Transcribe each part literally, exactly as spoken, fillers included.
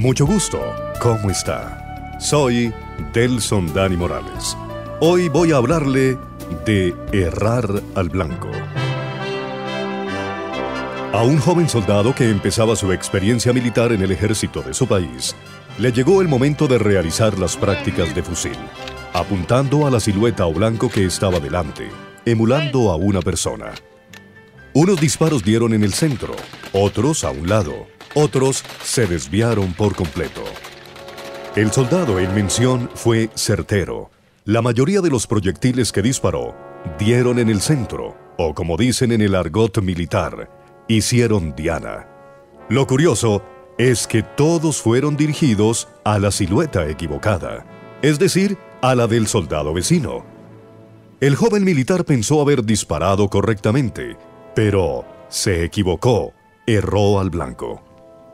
Mucho gusto, ¿cómo está? Soy Delson Dani Morales. Hoy voy a hablarle de errar al blanco. A un joven soldado que empezaba su experiencia militar en el ejército de su país, le llegó el momento de realizar las prácticas de fusil, apuntando a la silueta o blanco que estaba delante, emulando a una persona. Unos disparos dieron en el centro, otros a un lado, otros se desviaron por completo. El soldado en mención fue certero. La mayoría de los proyectiles que disparó dieron en el centro, o como dicen en el argot militar, hicieron diana. Lo curioso es que todos fueron dirigidos a la silueta equivocada, es decir, a la del soldado vecino. El joven militar pensó haber disparado correctamente, pero se equivocó, erró al blanco.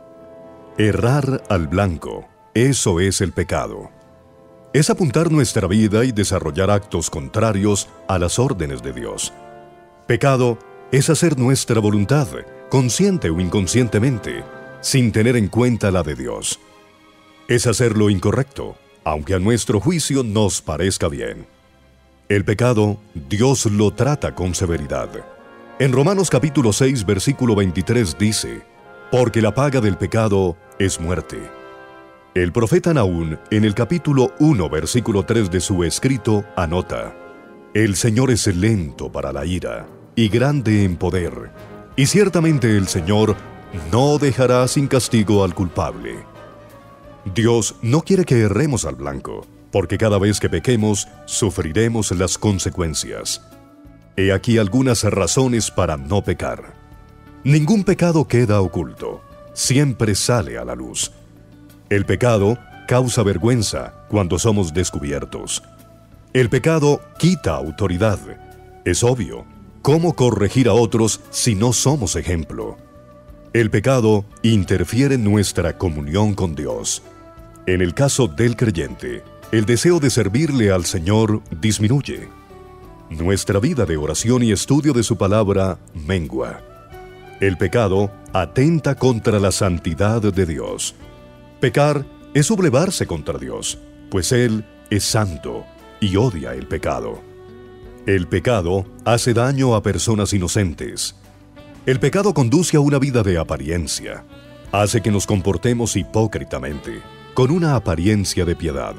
Errar al blanco, eso es el pecado. Es apuntar nuestra vida y desarrollar actos contrarios a las órdenes de Dios. Pecado es hacer nuestra voluntad, consciente o inconscientemente, sin tener en cuenta la de Dios. Es hacer lo incorrecto, aunque a nuestro juicio nos parezca bien. El pecado, Dios lo trata con severidad. En Romanos capítulo seis, versículo veintitrés dice, «Porque la paga del pecado es muerte». El profeta Nahum, en el capítulo uno, versículo tres de su escrito, anota, «El Señor es lento para la ira, y grande en poder, y ciertamente el Señor no dejará sin castigo al culpable». Dios no quiere que erremos al blanco, porque cada vez que pequemos, sufriremos las consecuencias. He aquí algunas razones para no pecar. Ningún pecado queda oculto, siempre sale a la luz. El pecado causa vergüenza cuando somos descubiertos. El pecado quita autoridad. Es obvio, ¿cómo corregir a otros si no somos ejemplo? El pecado interfiere en nuestra comunión con Dios. En el caso del creyente, el deseo de servirle al Señor disminuye. Nuestra vida de oración y estudio de su palabra mengua. El pecado atenta contra la santidad de Dios. Pecar es sublevarse contra Dios, pues Él es santo y odia el pecado. El pecado hace daño a personas inocentes. El pecado conduce a una vida de apariencia. Hace que nos comportemos hipócritamente, con una apariencia de piedad.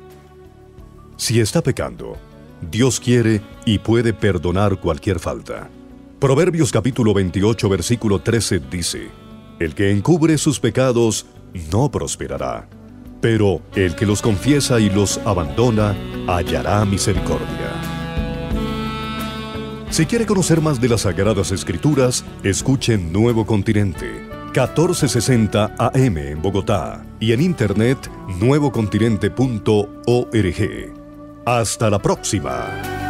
Si está pecando, Dios quiere y puede perdonar cualquier falta. Proverbios capítulo veintiocho, versículo trece dice, «El que encubre sus pecados no prosperará, pero el que los confiesa y los abandona hallará misericordia». Si quiere conocer más de las Sagradas Escrituras, escuche Nuevo Continente, catorce sesenta A M en Bogotá y en internet nuevo continente punto org. Hasta la próxima.